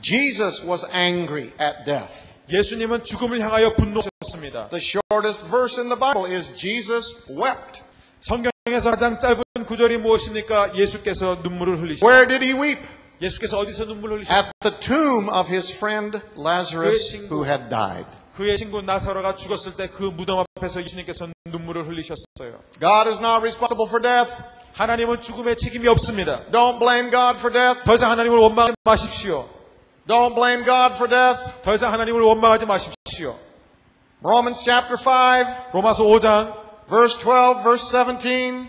Jesus was angry at death. 예수님은 죽음을 향하여 분노하셨습니다. The shortest verse in the Bible is Jesus wept. 성경에서 가장 짧은 구절이 무엇입니까? 예수께서 눈물을 흘리셨습니다. Where did he weep? 예수께서 어디서 눈물을 흘리셨습니까? At the tomb of his friend Lazarus who had died. 그의 친구 나사로가 죽었을 때 그 무덤 앞에서 예수님께서 눈물을 흘리셨어요. God is not responsible for death. 하나님은 죽음에 책임이 없습니다. Don't blame God for death. 더 이상 하나님을 원망하지 마십시오. Don't blame God for death. 더 이상 하나님을 원망하지 마십시오. Romans chapter 5, 로마서 5장 verse 12, verse 17.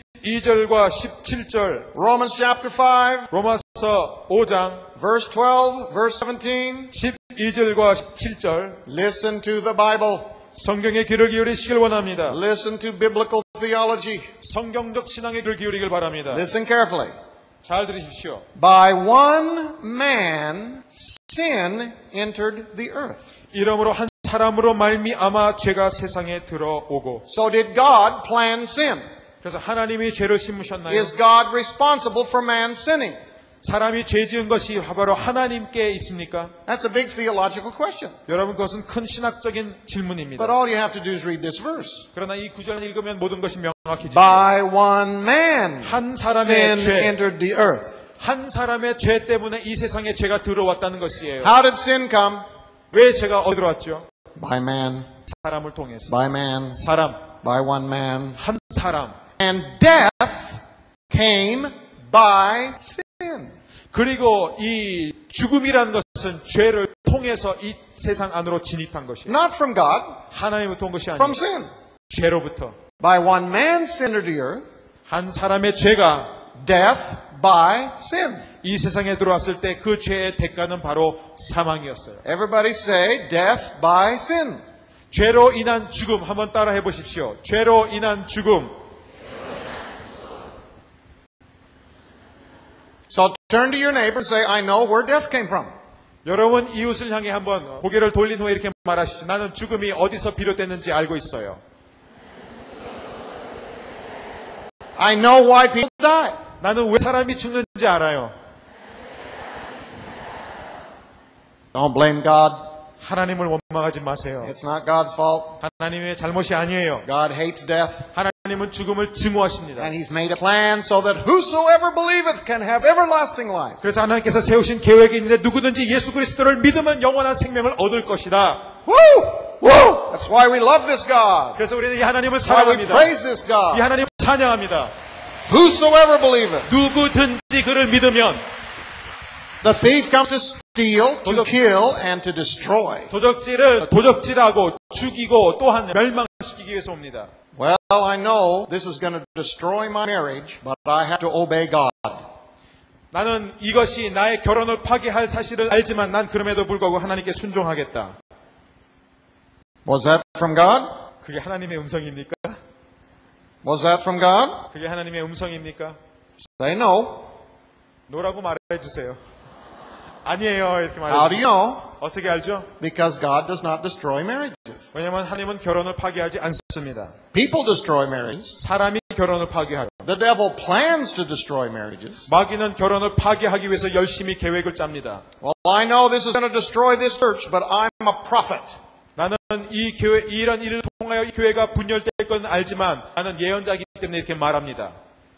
12절과 17절. Romans chapter 5, 로마서 5장 verse 12, verse 17. 12절과 17절. Listen to the Bible. 성경의 귀를 기울이시길 원합니다. Listen to biblical theology. 성경적 신앙의 귀를 기울이길 바랍니다. Listen carefully. 잘 들으십시오. By one man, sin entered the earth. 이러므로 한 사람으로 말미암아 죄가 세상에 들어오고. So did God plan sin? 그래서 하나님이 죄를 심으셨나요? Is God responsible for man sinning? 사람이 죄 지은 것이 바로 하나님께 있습니까? That's a big theological question. 여러분 그것은 큰 신학적인 질문입니다. But all you have to do is read this verse. 그러나 이 구절을 읽으면 모든 것이 명확해집니다. By one man, 한 사람의 sin 죄. entered the earth. 한 사람의 죄 때문에 이 세상에 죄가 들어왔다는 것이에요. How did sin come? 왜 죄가 어디로 왔죠? By man, 사람을 통해서. by man, 사람, by one man. 한 사람. And death came by sin. 그리고 이 죽음이라는 것은 죄를 통해서 이 세상 안으로 진입한 것이에요. Not from God, 하나님부터 온 것이 아니에요. from sin. 죄로부터. By one man sin entered the earth. 한 사람의 죄가 Death by sin. 이 세상에 들어왔을 때 그 죄의 대가는 바로 사망이었어요. Everybody say death by sin. 죄로 인한 죽음 한번 따라 해보십시오. 죄로 인한 죽음. So turn to your neighbor and say, I know where death came from. 여러분 이웃을 향해 한번 고개를 돌린 후에 이렇게 말하십시오. 나는 죽음이 어디서 비롯됐는지 알고 있어요. I know why people die. 나는 왜 사람이 죽는지 알아요. Don't blame God. 하나님을 원망하지 마세요. It's not God's fault. 하나님의 잘못이 아니에요. God hates death. 하나님은 죽음을 증오하십니다. And He's made a plan so that whosoever believeth can have everlasting life. 그래서 하나님께서 세우신 계획이 있는데 누구든지 예수 그리스도를 믿으면 영원한 생명을 얻을 것이다. Woo! Woo! That's why we love this God. 그래서 우리는 이 하나님을 That's why we 사랑합니다. praise this 이 God. 하나님을 찬양합니다. Whosoever believeth. 누구든지 그를 믿으면 The thief comes to steal, to kill, and to destroy. 도적질을 도적질하고 죽이고 또한 멸망시키기 위해서 옵니다. Well, I know this is going to destroy my marriage, but I have to obey God. 나는 이것이 나의 결혼을 파괴할 사실을 알지만 난 그럼에도 불구하고 하나님께 순종하겠다. Was that from God? 그게 하나님의 음성입니까? Was that from God? 그게 하나님의 음성입니까? Say no. 노라고 말해주세요. 아니에요 이렇게 How do you 말해주세요. know? 어떻게 알죠? Because God does not destroy marriages. 왜냐하면 하나님은 결혼을 파괴하지 않습니다. People destroy marriages. 사람이 결혼을 파괴하고 The devil plans to destroy marriages. 마귀는 결혼을 파괴하기 위해서 열심히 계획을 짭니다. Well, I know this is going to destroy this church, but I'm a prophet. 나는 이 교회 이런 일을 통하여 이 교회가 분열될 건 알지만 나는 예언자이기 때문에 이렇게 말합니다.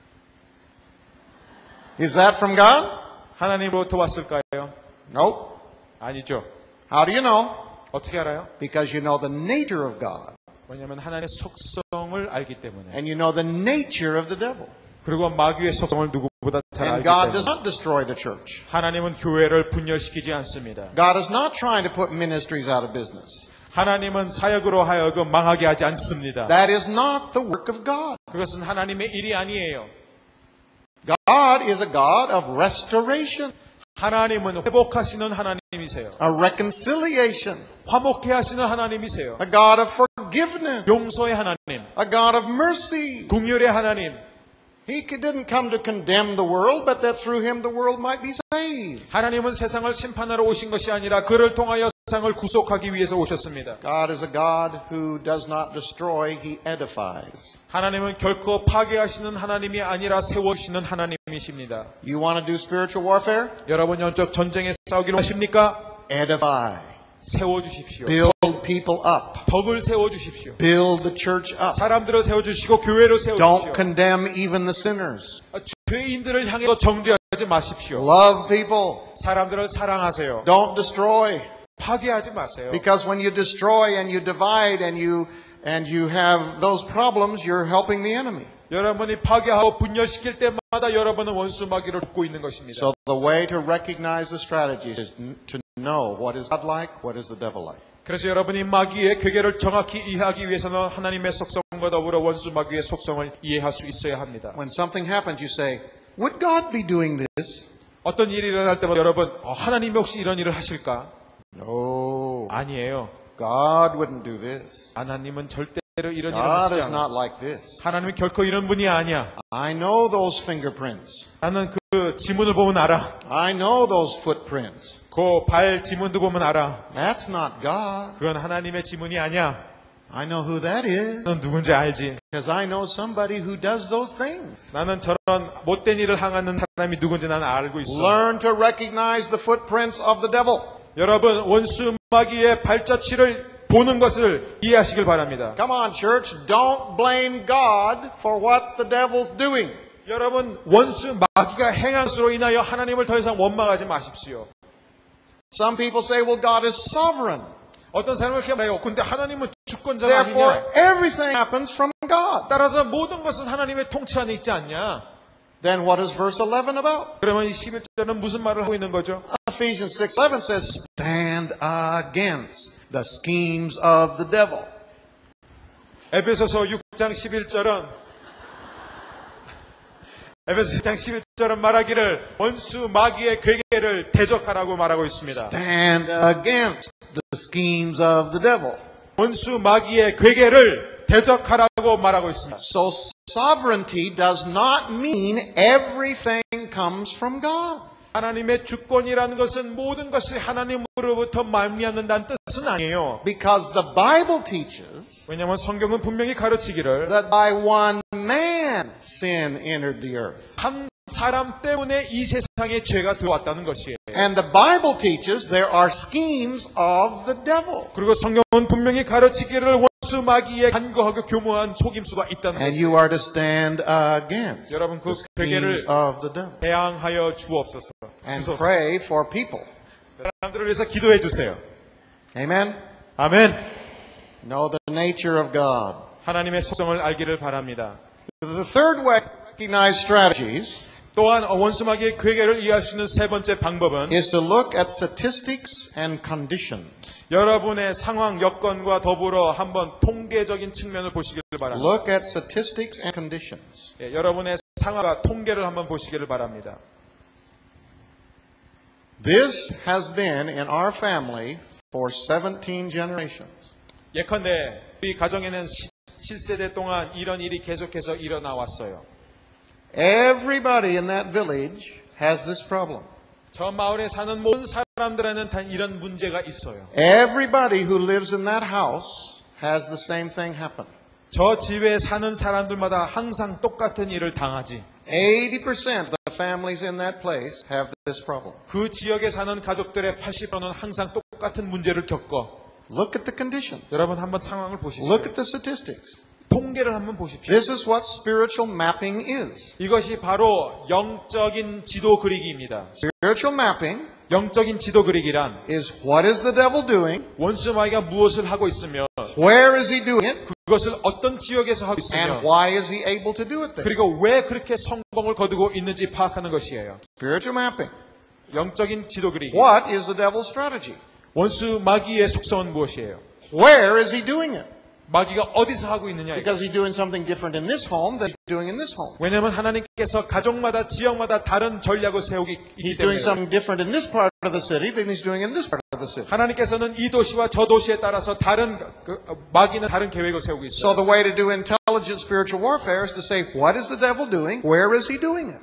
Is that from God? 하나님으로부터 왔을까요? Nope. 아니죠. How do you know? 어떻게 알아요? Because you know the nature of God. 왜냐하면 하나님의 속성을 알기 때문에. And you know the nature of the devil. 그리고 마귀의 속성을 누구보다 잘 And 알기 God does 때문에. not destroy the church. 하나님은 교회를 분열시키지 않습니다. God is not trying to put ministries out of business. 하나님은 사역으로 하여금 망하게 하지 않습니다. That is not the work of God. 그것은 하나님의 일이 아니에요. God is a God of restoration, 하나님은 회복하시는 하나님이세요. a reconciliation, 화목해 하시는 하나님이세요. a God of forgiveness, 용서의 하나님, a God of mercy. 긍휼의 하나님. He didn't come to condemn the world, but that through him the world might be saved. 하나님은 세상을 심판하러 오신 것이 아니라 그를 통하여 세상을 구속하기 위해서 오셨습니다. God is a God who does not destroy, He edifies. 하나님은 결코 파괴하시는 하나님이 아니라 세워주시는 하나님이십니다. You want to do spiritual warfare? 여러분 영적 전쟁에 싸우기로 하십니까? Edify. 세워주십시오. Build people up. 덕을 세워주십시오. Build the church up. 사람들을 세워주시고 교회를 세워주십시오. Don't condemn even the sinners. 죄인들을 향해서 정죄하지 마십시오. Love people. 사람들을 사랑하세요. Don't destroy. 파괴하지 마세요. Because when you destroy and you divide and you have those problems, you're helping the enemy. 여러분이 파괴하고 분열시킬 때마다 여러분은 원수 마귀를 돕고 있는 것입니다. So the way to recognize the strategies is to know what is God like, what is the devil like. 그래서 여러분이 마귀의 괴계를 정확히 이해하기 위해서는 하나님의 속성과 더불어 원수 마귀의 속성을 이해할 수 있어야 합니다. When something happens, you say, would God be doing this? 어떤 일이 일어날 때마다 여러분, 하나님이 혹시 이런 일을 하실까? No. 아니에요. God wouldn't do this. 하나님은 절대로 이런 일을 God 하시지 is 않아요. not like this. 하나님은 결코 이런 분이 아니야. I know those fingerprints. 나는 그 지문을 보면 알아. I know those footprints. 그 발 지문도 보면 알아. That's not God. 그건 하나님의 지문이 아니야. I know who that is. 넌 누군지 알지. Because I know somebody who does those things. 나는 저런 못된 일을 향하는 사람이 누군지 나는 알고 있어. Learn to recognize the footprints of the devil. 여러분 원수 마귀의 발자취를 보는 것을 이해하시길 바랍니다. Come on, church. Don't blame God for what the devil's doing. 여러분 원수 마귀가 행한 것으로 인하여 하나님을 더 이상 원망하지 마십시오. Some people say, well, God is sovereign. 어떤 사람을 이렇게 말해요. 근데 하나님은 주권자가 Therefore, 아니냐. everything happens from God. 따라서 모든 것은 하나님의 통치 안에 있지 않냐. Then what is verse 11 about? 그러면 이 11절은 무슨 말을 하고 있는 거죠? Ephesians 6:11 says, stand against the schemes of the devil. 에베소서 6장 11절은 에베소서 6장 11절은 말하기를 원수 마귀의 괴계를 대적하라고 말하고 있습니다. Stand against the schemes of the devil. 원수 마귀의 괴계를 대적하라고 말하고 있습니다. So sovereignty does not mean everything comes from God. 하나님의 주권이라는 것은 모든 것이 하나님으로부터 말미암는다는 뜻은 아니에요. Because the Bible teaches 왜냐하면 성경은 분명히 가르치기를 that by one man sin entered the earth. 한 사람 때문에 이 세상에 죄가 들어왔다는 것이에요. And the Bible teaches there are schemes of the devil. 그리고 성경은 분명히 가르치기를 원수 마귀의 간거하고 교묘한 속임수가 있다는 And 것이에요. you are to stand against 여러분 그 the 괴계를 schemes of the devil. 대항하여 주옵소서. And 주소서. pray for people. 사람들을 위해서 기도해 주세요. Amen? 아멘. Know the nature of God. 하나님의 속성을 알기를 바랍니다. The third way to recognize strategies 또한 원수 마귀의 괴계를 이해할 수 있는 세 번째 방법은 is to look at statistics and conditions. 여러분의 상황 여건과 더불어 한번 통계적인 측면을 보시기를 바랍니다. Look at statistics and conditions. 예, 여러분의 상황과 통계를 한번 보시기를 바랍니다. This has been in our family for 17 generations. 예컨대 우리 가정에는 7세대 동안 이런 일이 계속해서 일어나 왔어요. Everybody in that village has this problem. 저 마을에 사는 모든 사람들에는 다 이런 문제가 있어요. Everybody who lives in that house has the same thing happen. 저 집에 사는 사람들마다 항상 똑같은 일을 당하지. 80% of the families in that place have this problem. 그 지역에 사는 가족들의 80%는 항상 똑같은 문제를 겪어. Look at the conditions. 여러분 한번 상황을 보십시오. Look at the statistics. 통계를 한번 보십시오. This is what spiritual mapping is. 이것이 바로 영적인 지도 그리기입니다. Spiritual mapping 영적인 지도 그리기란 is what is the devil doing, 원수 마귀가 무엇을 하고 있으며 where is he doing it, 그것을 어떤 지역에서 하고 있으며 and why is he able to do it there. 그리고 왜 그렇게 성공을 거두고 있는지 파악하는 것이에요. Spiritual mapping. 영적인 지도 그리기. What is the devil's strategy? 원수 마귀의 속성은 무엇이에요? Where is he doing it? 마귀가 어디서 하고 있느냐. Because he's doing something different in this home than he's doing in this home. 왜냐하면 하나님께서 가정마다 지역마다 다른 전략을 세우기 있기 He's doing 때문에 something different in this part of the city than he's doing in this part of the city. 하나님께서는 이 도시와 저 도시에 따라서 다른 마귀는 다른 계획을 세우고 있어요. So the way to do intelligent spiritual warfare is to say, what is the devil doing? Where is he doing it?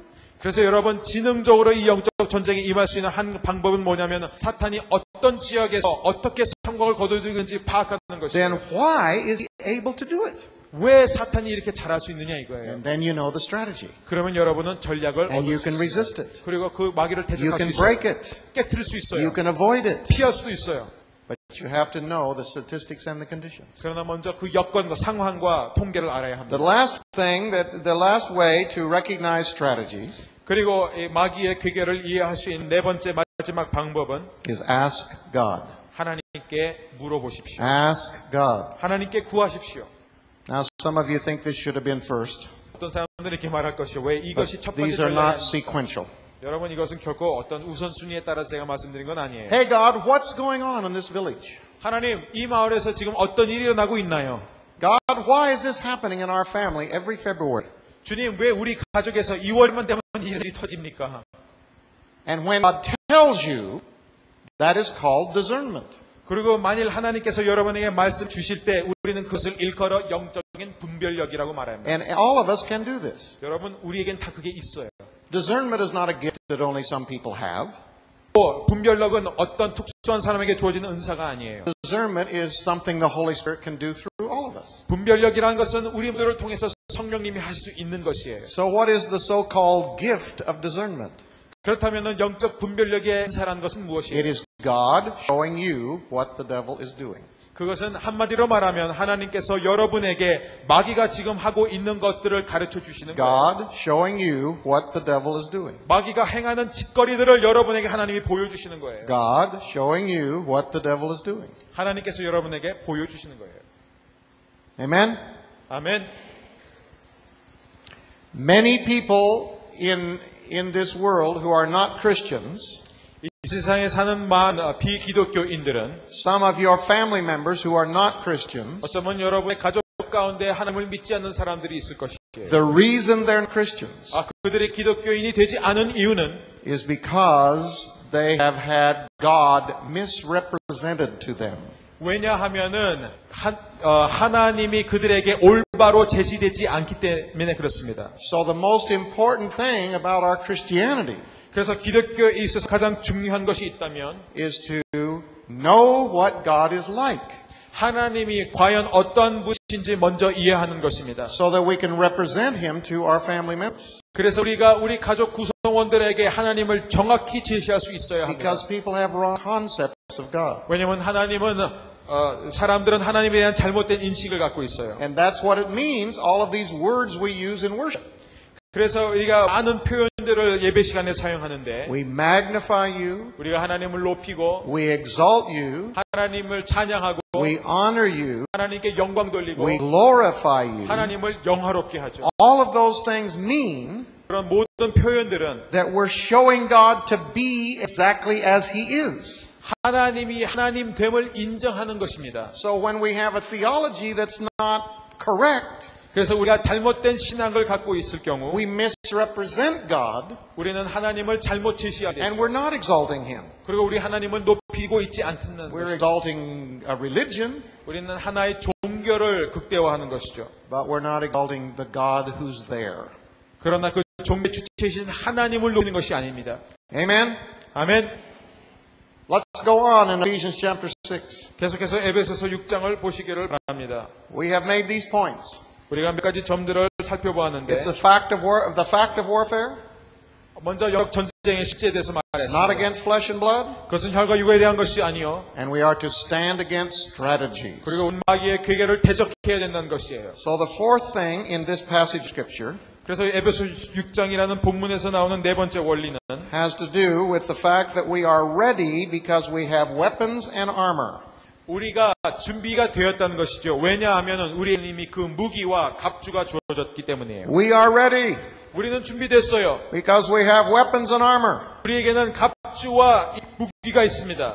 그래서 여러분 지능적으로 이 영적 전쟁에 임할 수 있는 한 방법은 뭐냐면 사탄이 어떤 지역에서 어떻게 성공을 거두는지 파악하는 Then 것이에요. why is he able to do it? 왜 사탄이 이렇게 잘할 수 있느냐 이거예요. And then you know the strategy. 그러면 여러분은 전략을 And you 얻을 수 can 있어요. resist it. 그리고 그 마귀를 You 대적할 수 can 있어요. break it. 깨트릴 수 있어요. You can avoid it. 피할 수도 있어요. But you have to know the statistics and the conditions. 그러나 먼저 그 여건과 상황과 통계를 알아야 합니다. The last way to recognize strategies 그리고 이 마귀의 괴계를 이해할 수 있는 네 번째 마지막 방법은 is ask God. 하나님께 물어보십시오. Ask God. 하나님께 구하십시오. Now, some of you think this should have been first. 어떤 사람들은 이렇게 말할 것이요. 왜 이것이 첫 번째 These are not 전략이 sequential. 여러분 이것은 결코 어떤 우선순위에 따라 제가 말씀드린 건 아니에요. Hey God, what's going on in this village? 하나님 이 마을에서 지금 어떤 일이 일어나고 있나요? God, why is this happening in our family every February? 주님 왜 우리 가족에서 2월만 되면 일이 터집니까? And when God tells you, that is called discernment. 그리고 만일 하나님께서 여러분에게 말씀 주실 때 우리는 그것을 일컬어 영적인 분별력이라고 말합니다. And all of us can do this. 여러분 우리에겐 다 그게 있어요. Discernment is not a gift that only some people have. 또 분별력은 어떤 특수한 사람에게 주어지는 은사가 아니에요. Discernment is something the Holy Spirit can do through all of us. 분별력이라는 것은 우리들을 통해서 성령님이 하실 수 있는 것이에요. So what is the so-called gift of discernment? 그렇다면 영적 분별력의 은사라는 것은 It 무엇이에요? is God showing you what the devil is doing. 그것은 한마디로 말하면 하나님께서 여러분에게 마귀가 지금 하고 있는 것들을 가르쳐 주시는 거예요. God showing you what the devil is doing. 마귀가 행하는 짓거리들을 여러분에게 하나님이 보여주시는 거예요. God showing you what the devil is doing. 하나님께서 여러분에게 보여주시는 거예요. Amen? 아멘. Many people in this world who are not Christians, 이 세상에 사는 많은 비기독교인들은 some of your family members who are not Christians, 어쩌면 여러분의 가족 가운데 하나님을 믿지 않는 사람들이 있을 것이에요. the reason they're Christians 그들이 기독교인이 되지 않은 이유는 is because they have had God misrepresented to them. 왜냐하면은 하나님이 그들에게 올바로 제시되지 않기 때문에 그렇습니다. So the most important thing about our Christianity 그래서 기독교에 있어서 가장 중요한 것이 있다면 is to know what God is like 하나님이 과연 어떤 분이신지 먼저 이해하는 것입니다. so that we can represent Him to our family members. 그래서 우리가 우리 가족 구성원들에게 하나님을 정확히 제시할 수 있어야 합니다. Because people have wrong concepts of God. 왜냐하면 사람들은 하나님에 대한 잘못된 인식을 갖고 있어요. And that's what it means, all of these words we use in worship. 그래서 우리가 많은 표현들을 예배 시간에 사용하는데 We magnify you, 우리가 하나님을 높이고 we exalt you, 하나님을 찬양하고 we honor you, 하나님께 영광 돌리고 we glorify you. 하나님을 영화롭게 하죠. All of those things mean 그런 모든 표현들은 that we're showing God to be exactly as He is. 하나님이 하나님됨을 인정하는 것입니다. So when we have a theology that's not correct, 그래서 우리가 잘못된 신앙을 갖고 있을 경우 we misrepresent God 우리는 하나님을 잘못 제시하게 and 되죠. we're not exalting Him. 그리고 우리 하나님을 높이고 있지 않는 We're 것이죠. exalting a religion, 우리는 하나의 종교를 극대화하는 것이죠. but we're not exalting the God who's there. 그러나 그 종교 주체이신 하나님을 높이는 것이 아닙니다. Amen? 아멘. Let's go on in Ephesians chapter 6. 계속해서 에베소서 6장을 보시기를 바랍니다. We have made these points. 우리가 몇 가지 점들을 살펴보았는데 It's the fact of warfare. 먼저 역 전쟁의 실제에 대해서 Not 말했습니다. against flesh and blood. 그것은 혈과 육에 대한 것이 아니요. And we are to stand against strategies. 그리고 마귀의 괴계를 대적해야 된다는 것이에요. So the fourth thing in this passage of Scripture 그래서 에베소 6장이라는 본문에서 나오는 네 번째 원리는 has to do with the fact that we are ready because we have weapons and armor. 우리가 준비가 되었다는 것이죠. 왜냐하면 우리는 이미 그 무기와 갑주가 주어졌기 때문이에요. We are ready 우리는 준비됐어요. because we have weapons and armor. 우리에게는 갑주와 무기가 있습니다.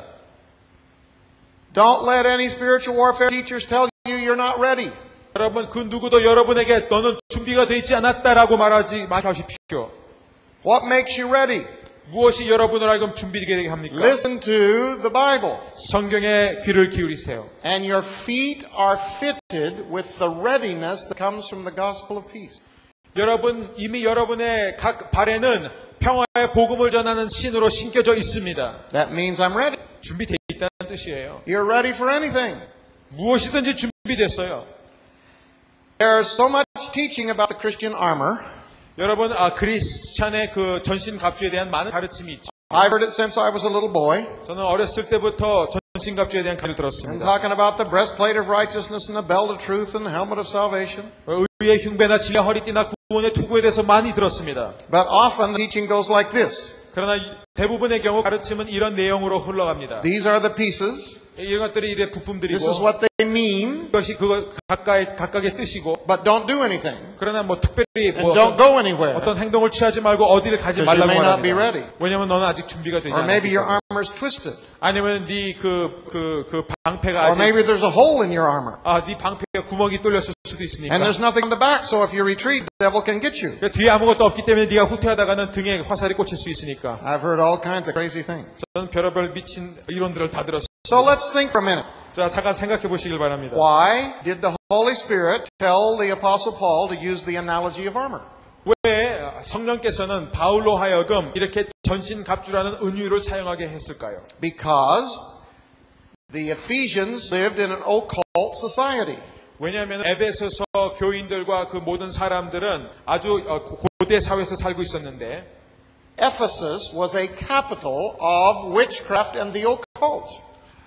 Don't let any spiritual warfare teachers tell you you're not ready. 여러분 그 누구도 여러분에게 너는 준비가 되어 있지 않았다라고 말하지 마십시오. What makes you ready? 무엇이 여러분을 하여금 준비되게 합니까? Listen to the Bible. 성경에 귀를 기울이세요. And your feet are fitted with the readiness that comes from the gospel of peace. 여러분 이미 여러분의 각 발에는 평화의 복음을 전하는 신으로 신겨져 있습니다. That means I'm ready. 준비되어 있다는 뜻이에요. You're ready for anything. 무엇이든지 준비됐어요. There's so much teaching about the Christian armor. 여러분, 크리스찬의 그 전신갑주에 대한 많은 가르침이 있죠. I've heard it since I was a little boy. 저는 어렸을 때부터 전신갑주에 대한 가르침을 I'm 들었습니다. talking about the breastplate of righteousness and the belt of truth and the helmet of salvation. 의의 흉배나 진리와 허리띠나 구원의 투구에 대해서 많이 들었습니다. But often the teaching goes like this. 그러나 대부분의 경우 가르침은 이런 내용으로 흘러갑니다. These are the pieces. 이런 것들이 이래 This is 부품들이고 what they mean. 이것이 그거 각각의 뜻이고 But don't do anything. 그러나 뭐 특별히 And 뭐 don't go anywhere. 어떤 행동을 취하지 말고 어디를 가지 Because you 말라고 may not be 말합니다. ready. 왜냐하면 너는 아직 준비가 되지 Or maybe 않았기 your 때문에. armor is twisted. 아니면 네 그 방패가 Or 아직 maybe there's a hole in your armor. 네 방패가 구멍이 뚫렸을 수도 있으니까. And there's nothing on the back, so if you retreat, the devil can get you. 그러니까 뒤에 아무것도 없기 때문에 네가 후퇴하다가는 등에 화살이 꽂힐 수 있으니까. I've heard all kinds of crazy things. 저는 별의별 미친 이론들을 다 들었어요. So let's think for a minute. 자, 잠깐 생각해 보시길 바랍니다. Why did the Holy Spirit tell the Apostle Paul to use the analogy of armor? 왜 성령께서는 바울로 하여금 이렇게 전신갑주라는 은유를 사용하게 했을까요? Because the Ephesians lived in an occult society. 왜냐하면 에베소서 교인들과 그 모든 사람들은 아주 고대 사회에서 살고 있었는데 Ephesus was a capital of witchcraft and the occult.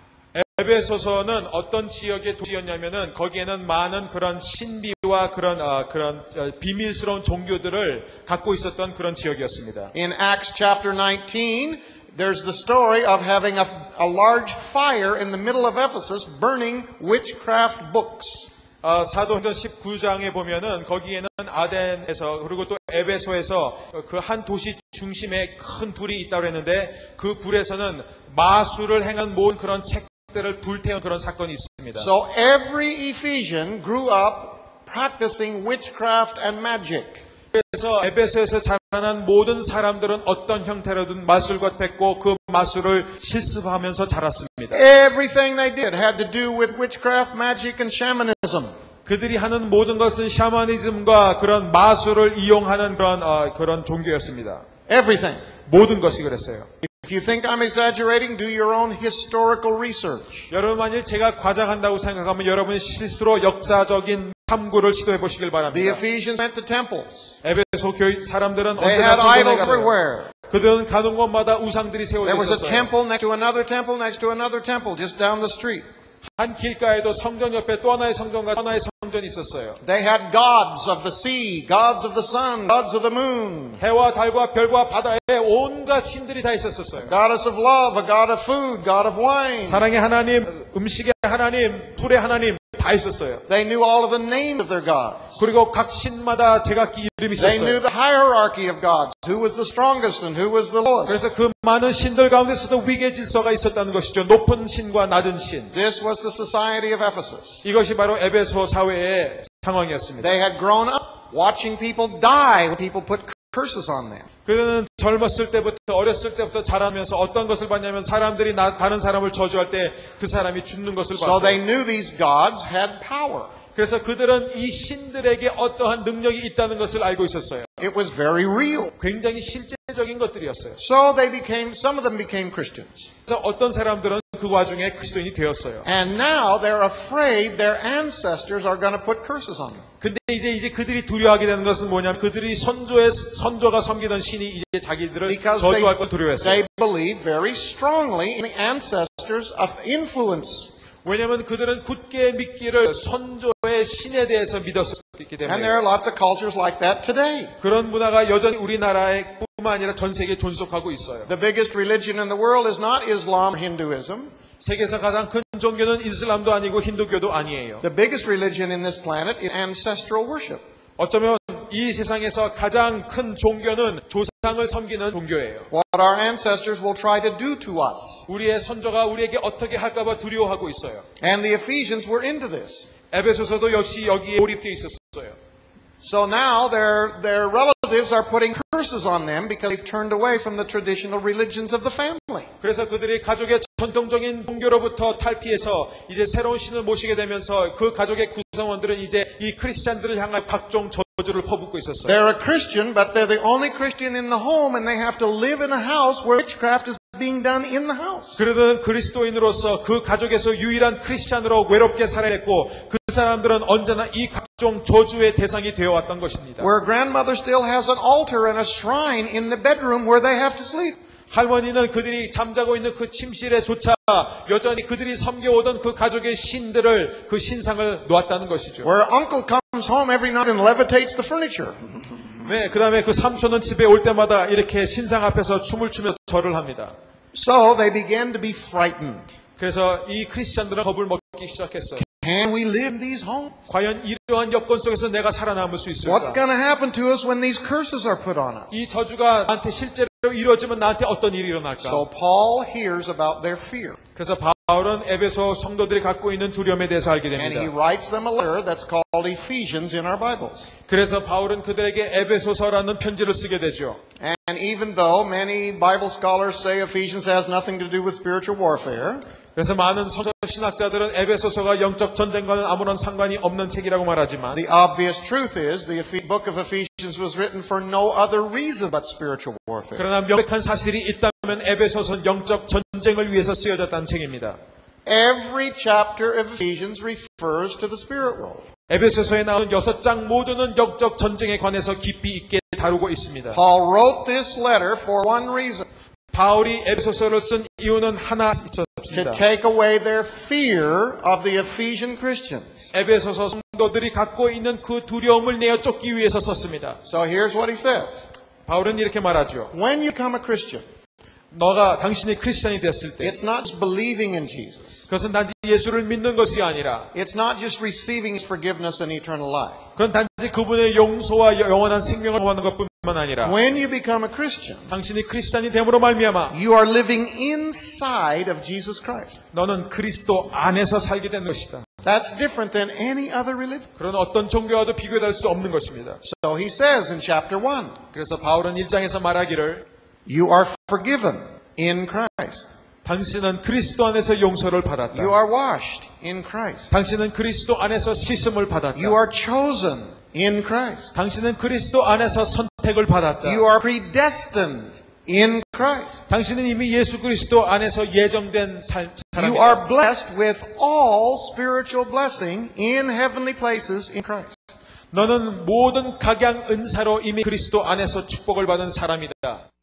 에베소서는 어떤 지역의 도시였냐면은 거기에는 많은 그런 신비와 그런 비밀스러운 종교들을 갖고 있었던 그런 지역이었습니다. In Acts chapter 19, there's the story of having a large fire in the middle of Ephesus burning witchcraft books. 사도행전 19장에 보면은 거기에는 아덴에서 그리고 또 에베소에서 그 한 도시 중심에 큰 불이 있다고 했는데 그 불에서는 마술을 행한 모든 그런 책들을 불태운 그런 사건이 있습니다. So every Ephesian grew up practicing witchcraft and magic. 그래서 에베소에서 자라난 모든 사람들은 어떤 형태로든 마술과 했고 그 마술을 실습하면서 자랐습니다. Everything they did had to do with witchcraft, magic, and shamanism. 그들이 하는 모든 것은 샤머니즘과 그런 마술을 이용하는 그런 종교였습니다. Everything. 모든 것이 그랬어요. If you think I'm exaggerating, do your own historical research. 여러분 만일 제가 과장한다고 생각하면 여러분이 스스로 역사적인 탐구를 시도해 보시길 The 바랍니다. Ephesians went to temples. 에베소 교회 사람들은 They 언제나 had 성전에 idols 갔어요. everywhere. 그들은 가는 곳마다 우상들이 세워져 There was a 있었어요. temple next to another temple next to another temple just down the street. 한 길가에도 성전 옆에 또 하나의 성전과 또 하나의 성전이 있었어요. They had gods of the sea, gods of the sun, gods of the moon. 해와 달과 별과 바다에 온갖 신들이 다 있었어요. Goddess of love, a god of food, god of wine. 사랑의 하나님, 음식의 하나님, 술의 하나님 다 있었어요. They knew all of the names of their gods. 그리고 각 신마다 제각기 이름이 They knew 있었어요. the hierarchy of gods, who was the strongest and who was the lowest. 그래서 그 많은 신들 가운데서도 위계 질서가 있었다는 것이죠. 높은 신과 낮은 신. This was the society of Ephesus. 이것이 바로 에베소 사회의 상황이었습니다. They had grown up watching people die when people put curses on them. 그는 젊었을 때부터 어렸을 때부터 자라면서 어떤 것을 봤냐면 사람들이 다른 사람을 저주할 때 그 사람이 죽는 것을 So they 봤어요. knew these gods had power. 그래서 그들은 이 신들에게 어떠한 능력이 있다는 것을 알고 있었어요. It was very real. 굉장히 실제적인 것들이었어요. So some of them became Christians. 그래서 어떤 사람들은 그 와중에 그리스도인이 되었어요. And now they're afraid their ancestors are going to put curses on them. 근데 이제 그들이 두려워하게 되는 것은 뭐냐면 그들이 선조가 섬기던 신이 이제 자기들을 Because 저주할 걸 두려워했어요. they believe very strongly in the ancestors of influence. 왜냐하면 그들은 굳게 믿기를 선조의 신에 대해서 믿었기 And 때문에 there are lots of cultures like that today. 그런 문화가 여전히 우리나라에 뿐만 아니라 전 세계에 존속하고 있어요. The biggest religion in the world is not Islam, Hinduism. 세계에서 가장 큰 종교는 이슬람도 아니고 힌두교도 아니에요. The biggest religion in this planet is ancestral worship. 어쩌면 이 세상에서 가장 큰 종교는 조상을 섬기는 종교예요. What our ancestors will try to do to us. 우리의 선조가 우리에게 어떻게 할까봐 두려워하고 있어요. And the Ephesians were into this. 에베소서도 역시 여기에 몰입되어 있었어요. So now their relatives are putting curses on them because they've turned away from the traditional religions of the family. 그래서 그들이 가족의 전통적인 종교로부터 탈피해서 이제 새로운 신을 모시게 되면서 그 가족의 구성원들은 이제 이 크리스찬들을 향한 각종 저주를 퍼붓고 있었어요. They're a Christian, but they're the only Christian in the home, and they have to live in a house where witchcraft is being done in the house. 그러던 그리스도인으로서 그 가족에서 유일한 크리스찬으로 외롭게 살아야 했고 그 사람들은 언제나 이 각종 저주의 대상이 되어왔던 것입니다. Where grandmother still has an altar and a shrine in the bedroom where they have to sleep. 할머니는 그들이 잠자고 있는 그 침실에조차 여전히 그들이 섬겨오던 그 가족의 신들을 그 신상을 놓았다는 것이죠. Where uncle comes home every night and levitates the furniture. 네, 그 다음에 그 삼촌은 집에 올 때마다 이렇게 신상 앞에서 춤을 추며 절을 합니다. So they began to be frightened. 그래서 이 크리스찬들은 겁을 먹기 시작했어요. Can we live in these homes? 과연 이러한 여건 속에서 내가 살아남을 수 있을까? What's going to happen to us when these curses are put on us? 이 저주가 나한테 실제로 이루어지면 나한테 어떤 일이 일어날까? So Paul hears about their fear. 그래서 바울은 에베소 성도들이 갖고 있는 두려움에 대해서 알게 And he 됩니다. writes them a letter that's called Ephesians in our Bibles. 그래서 바울은 그들에게 에베소서라는 편지를 쓰게 되죠. And even though many Bible scholars say Ephesians has nothing to do with spiritual warfare, 그래서 많은 성서 신학자들은 에베소서가 영적 전쟁과는 아무런 상관이 없는 책이라고 말하지만 the obvious truth is the book of Ephesians was written for no other reason but spiritual warfare. 그러나 명백한 사실이 있다면 에베소서는 영적 전쟁을 위해서 쓰여졌다는 책입니다. Every chapter of Ephesians refers to the spirit world. 에베소서에 나오는 6장 모두는 영적 전쟁에 관해서 깊이 있게 다루고 있습니다. Paul wrote this letter for one reason. 바울이 에베소서를 쓴 이유는 하나 To 있었습니다. take away their fear of the Ephesian Christians. 에베소서 성도들이 갖고 있는 그 두려움을 내어 쫓기 위해서 썼습니다. So here's what he says. 바울은 이렇게 말하죠. When you become a Christian, 당신이 크리스천이 됐을 때 it's not just believing in Jesus. 그것은 단지 예수를 믿는 것이 아니라 It's not just receiving His forgiveness and eternal life. 그건 단지 그분의 용서와 영원한 생명을 구하는 것뿐만 아니라 When you become a Christian, 당신이 크리스천이 됨으로 말미암아 you are living inside of Jesus Christ. 너는 그리스도 안에서 살게 된 것이다. That's different than any other religion. 그런 어떤 종교와도 비교될 수 없는 것입니다. So he says in chapter 1, 그래서 바울은 1장에서 말하기를 you are forgiven in Christ. 당신은 그리스도 안에서 용서를 받았다. You are washed in Christ. 당신은 그리스도 안에서 씻음을 받았다. You are chosen in Christ. 당신은 그리스도 안에서 선택을 받았다. You are predestined in Christ. 당신은 이미 예수 그리스도 안에서 예정된 You 사람이다. are blessed with all spiritual blessing in heavenly places in Christ. 너는 모든 각양 은사로 이미 그리스도 안에서 축복을 받은 사람이다.